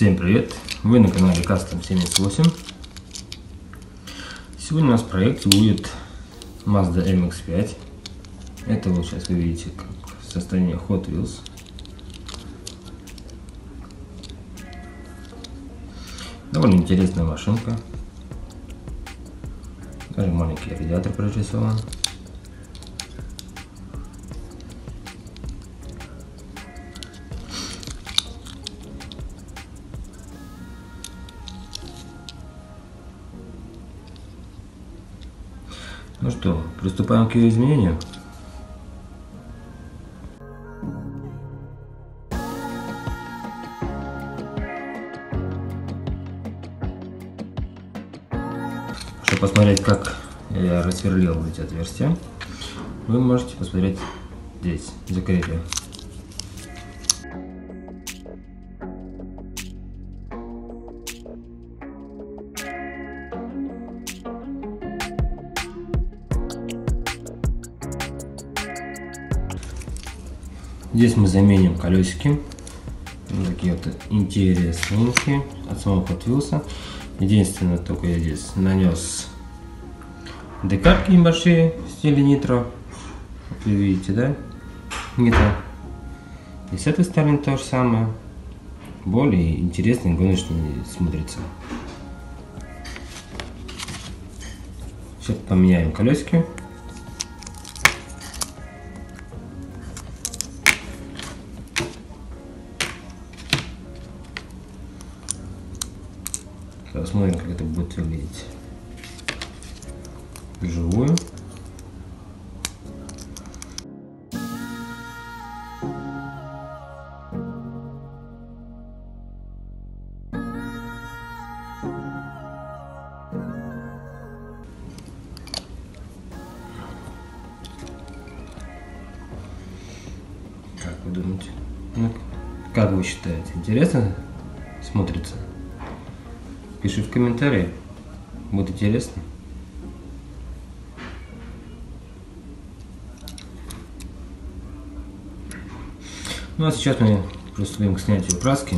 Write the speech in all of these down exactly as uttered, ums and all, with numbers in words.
Всем привет! Вы на канале Custom семьдесят восемь. Сегодня у нас в проекте будет Mazda эм икс пять. Это вот сейчас вы видите как состояние Hot Wheels. Довольно интересная машинка. Даже маленький радиатор прорисован. Ну что, приступаем к ее изменению. Чтобы посмотреть, как я рассверлил эти отверстия, вы можете посмотреть здесь, в закрепе. Здесь мы заменим колесики. Вот такие вот интересненькие от самого Hot Wheels. Единственное, только я здесь нанес декарки небольшие в стиле нитро. Вот вы видите, да? Нитро. И с этой стороны то же самое. Более интересно и гоночно смотрится. Сейчас поменяем колесики. Посмотрим, как это будет выглядеть вживую. Как вы думаете? Ну, как вы считаете? Интересно смотрится? Пиши в комментарии, будет интересно. Ну а сейчас мы приступим к снятию краски.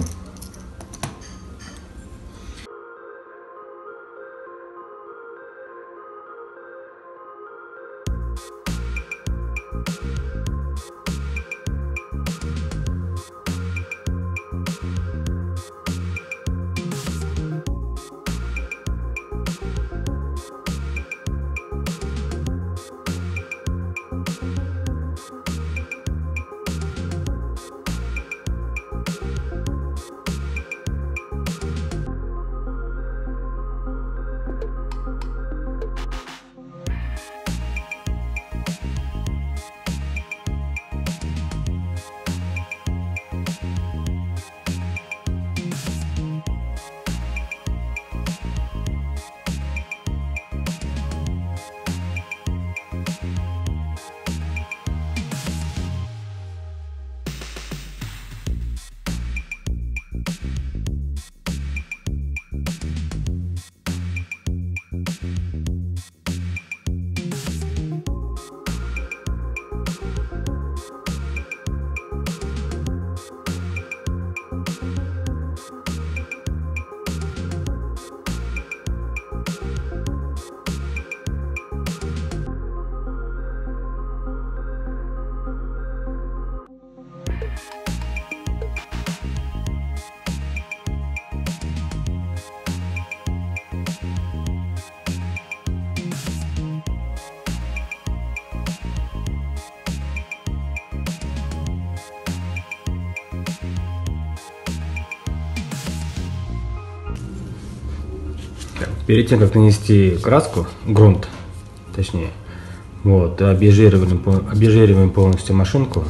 Перед тем, как нанести краску, грунт, точнее, вот, обезжириваем, обезжириваем полностью машинку.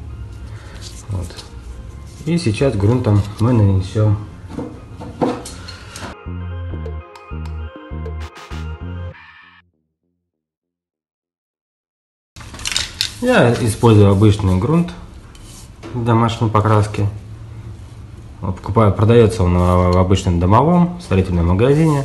Вот. И сейчас грунтом мы нанесем я использую обычный грунт для домашней покраски. Вот, покупаю, продается он в обычном домовом строительном магазине.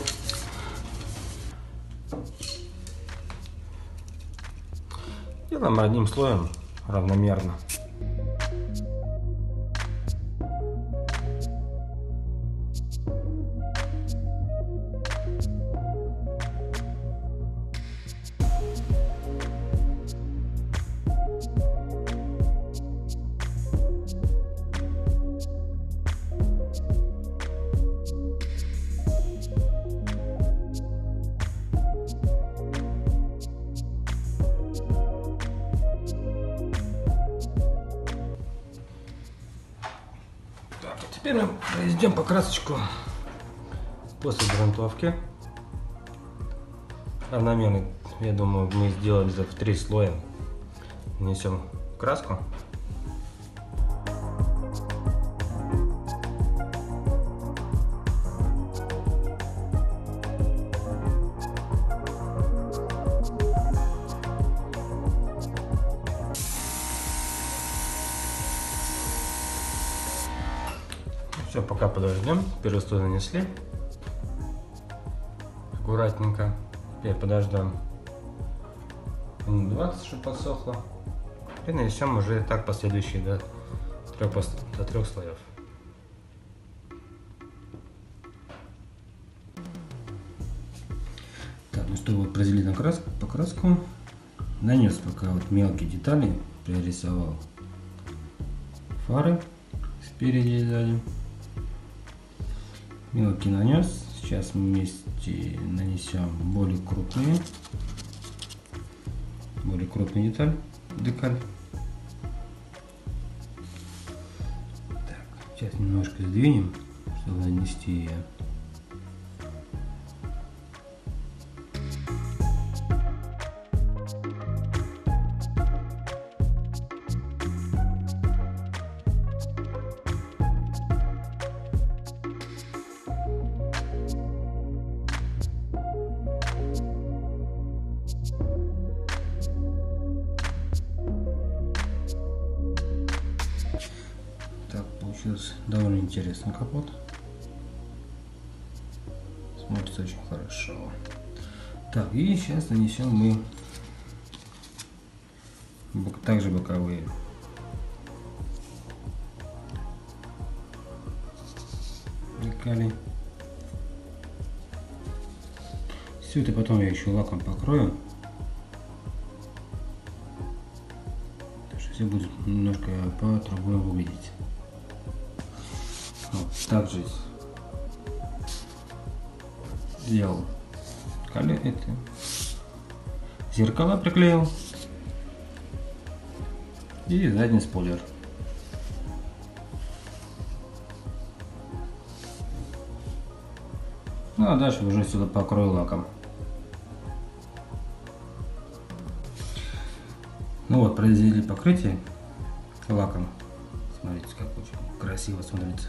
Делаем одним слоем равномерно. Теперь мы произведем покрасочку после грунтовки. Равномерно, я думаю, мы сделаем в три слоя. Нанесем краску. Все, пока подождем. Первый слой нанесли. Аккуратненько. Теперь подождем минут двадцать, чтобы подсохло. И нанесем уже так последующие до трех, до трех слоев. Так, ну что, вот произвели на краску, покраску. Нанес пока вот мелкие детали, прорисовал фары спереди и сзади. Мелкий нанес. Сейчас мы вместе нанесем более крупные, более крупную деталь, декаль. Так, сейчас немножко сдвинем, чтобы нанести ее. Получился довольно интересный капот. Смотрится очень хорошо. Так, и сейчас нанесем мы также боковые. Декали. Все это потом я еще лаком покрою. Так что все будет немножко по-другому выглядеть. Вот, также сделал это, зеркала приклеил и задний спойлер. Ну а дальше уже сюда покрою лаком. Ну вот, произвели покрытие лаком. Смотрите, как очень красиво смотрится.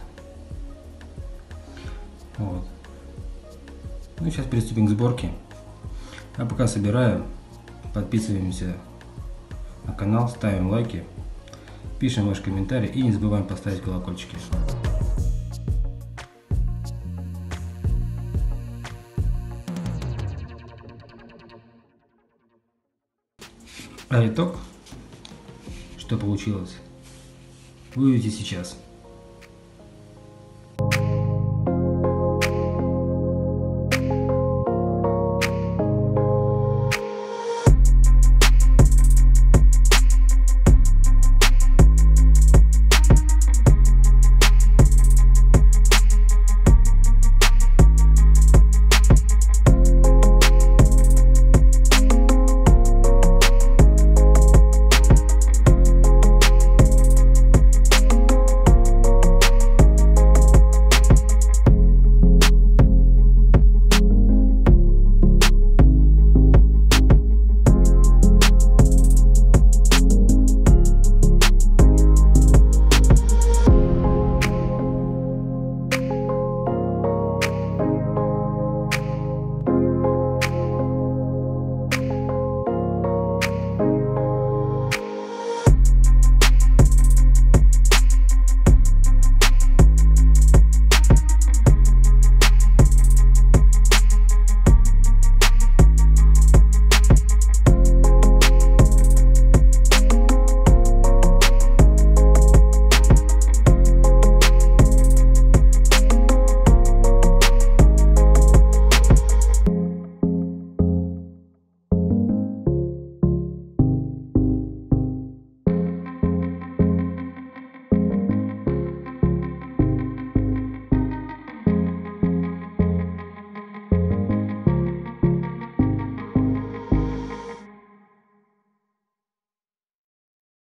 Вот. Ну, сейчас приступим к сборке. А пока собираем, подписываемся на канал, ставим лайки, пишем ваши комментарии и не забываем поставить колокольчики. А итог, что получилось, вы увидите сейчас.